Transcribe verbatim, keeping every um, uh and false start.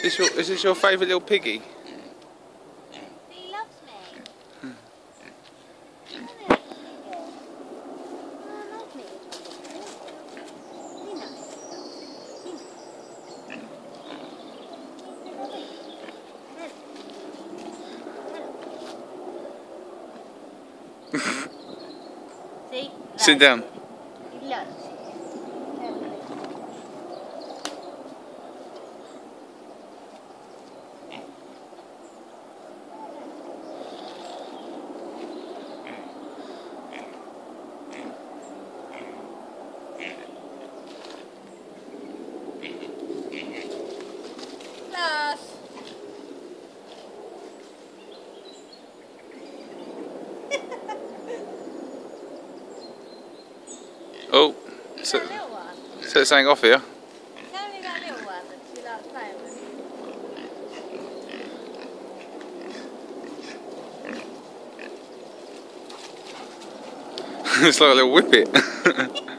this your, is this your favourite little piggy? He loves me. Hmm. Oh, love me. He knows. He knows. See? Sit down. He loves it. Lars. Oh, So, so, that little one. so it's something off here. Tell me that little one that she likes playing with. It's like a little whippet.